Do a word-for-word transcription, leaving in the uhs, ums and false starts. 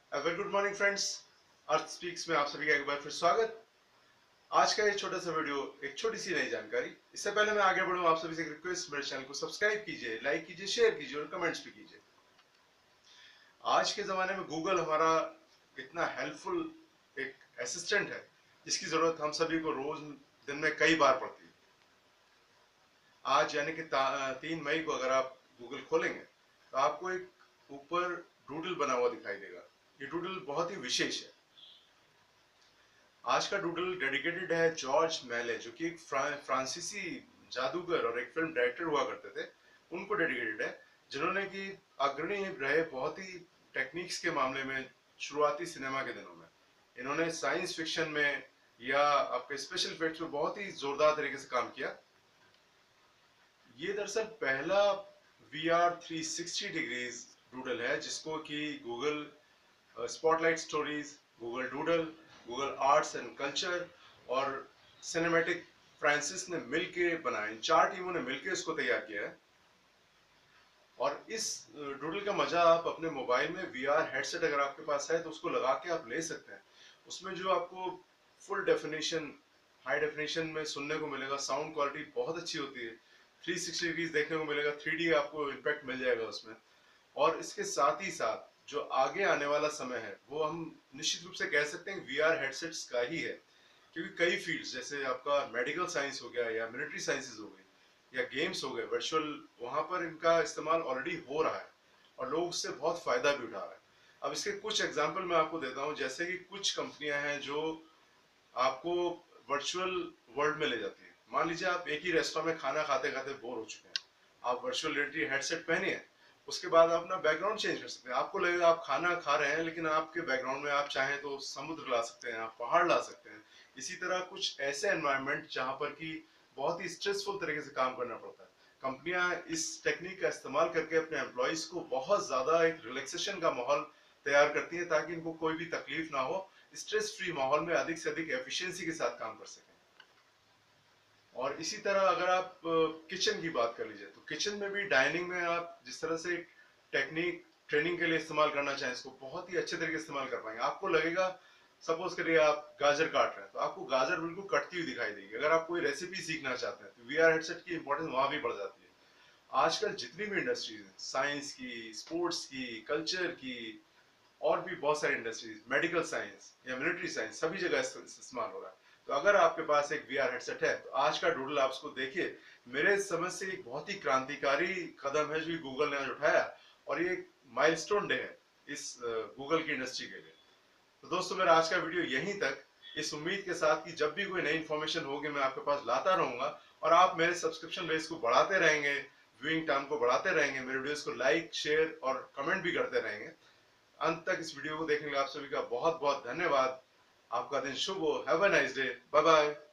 Very good morning friends. Earth speaks में आप सभी का एक बार फिर स्वागत। आज का ये छोटा सा वीडियो एक छोटी सी नई जानकारी। इससे पहले मैं आगे बढ़ूं, आप सभी से एक रिक्वेस्ट, मेरे चैनल को सब्सक्राइब कीजिए, लाइक कीजिए, शेयर कीजिए और कमेंट्स भी कीजिए। आज के जमाने में गूगल हमारा इतना हेल्पफुल एक असिस्टेंट है जिसकी जरूरत हम सभी को रोज दिन में कई बार पड़ती है। आज यानी कि तीन मई को अगर आप गूगल खोलेंगे तो आपको एक ऊपर डूडल बना हुआ दिखाई देगा। ये डूडल बहुत ही विशेष है। आज का डूडल डेडिकेटेड है जॉर्ज मेले, जो कि एक फ्रा, फ्रांसीसी जादूगर और एक फिल्म डायरेक्टर हुआ करते थे। उनको डेडिकेटेड है, जिन्होंने कि अग्रणी रहे बहुत ही टेक्निक्स के मामले में शुरुआती सिनेमा के दिनों में। इन्होंने साइंस फिक्शन में या आपके स्पेशल इफेक्ट्स में बहुत ही जोरदार तरीके से काम किया। ये दरअसल पहला we are three sixty degrees doodle है जिसको कि Google spotlight stories, Google doodle, Google arts and culture और सिनेमैटिक फ्रांसिस ने मिलके बनाया। इन चार टीमों ने मिलके इसको तैयार किया है। और इस डूडल का मजा आप अपने मोबाइल में वी आर हेडसेट अगर आपके पास है तो उसको लगा के आप ले सकते हैं। उसमें जो आपको फुल डेफिनेशन, हाई डेफिनेशन में सुनने को मिलेगा, साउंड क्वालिटी बहुत अच्छी होती है, थ्री सिक्सटी डिग्रीज देखने को मिलेगा, थ्री डी आपको इम्पैक्ट मिल जाएगा उसमें। और इसके साथ ही साथ जो आगे आने वाला समय है वो हम निश्चित रूप से कह सकते हैं वी आर हेडसेट्स का ही है, क्योंकि कई फील्ड्स जैसे आपका मेडिकल साइंस हो गया या मिलिट्री साइंसेज हो गई या गेम्स हो गए वर्चुअल, वहां पर इनका इस्तेमाल ऑलरेडी हो रहा है और लोग उससे बहुत फायदा भी उठा रहे हैं। अब इसके कुछ एग्जाम्पल मैं आपको देता हूँ। जैसे कि कुछ कंपनियां हैं जो आपको वर्चुअल वर्ल्ड में ले जाती है। मान लीजिए आप एक ही रेस्टोरेंट में खाना खाते खाते बोर हो चुके हैं, आप वर्चुअल रियलिटी हेडसेट पहनिए, उसके बाद आप अपना बैकग्राउंड चेंज कर सकते हैं। आपको लगेगा आप खाना खा रहे हैं, लेकिन आपके बैकग्राउंड में आप चाहें तो समुद्र ला सकते हैं, आप पहाड़ ला सकते हैं। इसी तरह कुछ ऐसे एनवायरनमेंट जहां पर कि बहुत ही स्ट्रेसफुल तरीके से काम करना पड़ता है, कंपनियां इस टेक्निक का इस्तेमाल करके अपने एम्प्लॉयज को बहुत ज्यादा एक रिलैक्सेशन का माहौल तैयार करती है ताकि इनको कोई भी तकलीफ ना हो, स्ट्रेस फ्री माहौल में अधिक से अधिक एफिशिएंसी के साथ काम कर सकें। और इसी तरह अगर आप किचन की बात कर लीजिए तो किचन में भी, डाइनिंग में आप जिस तरह से टेक्निक ट्रेनिंग के लिए इस्तेमाल करना चाहें, इसको बहुत ही अच्छे तरीके से इस्तेमाल कर पाएंगे। आपको लगेगा, सपोज करिए आप गाजर काट रहे हैं तो आपको गाजर बिल्कुल कटती हुई दिखाई देगी। अगर आप कोई रेसिपी सीखना चाहते हैं तो वी आर हेडसेट की इंपॉर्टेंस वहां भी बढ़ जाती है। आजकल जितनी भी इंडस्ट्रीज हैं, साइंस की, स्पोर्ट्स की, कल्चर की और भी बहुत सारी इंडस्ट्रीज, मेडिकल साइंस या मिलिट्री साइंस, सभी जगह इस्तेमाल हो रहा है। तो अगर आपके पास एक वी आर हेडसेट है तो आज का डूडल आप उसको देखिए। मेरे समझ से एक बहुत ही क्रांतिकारी कदम है जो गूगल ने आज उठाया, और ये एक माइलस्टोन डे है इस गूगल की इंडस्ट्री के लिए। तो दोस्तों, मेरा आज का वीडियो यहीं तक, इस उम्मीद के साथ कि जब भी कोई नई इन्फॉर्मेशन होगी मैं आपके पास लाता रहूंगा और आप मेरे सब्सक्रिप्शन बेस को बढ़ाते रहेंगे, व्यूइंग टाइम को बढ़ाते रहेंगे, मेरे वीडियोस को लाइक, शेयर और कमेंट भी करते रहेंगे। अंत तक इस वीडियो को देखने के लिए आप सभी का बहुत बहुत धन्यवाद। आपका दिन शुभ हो। Have a nice day. Bye bye.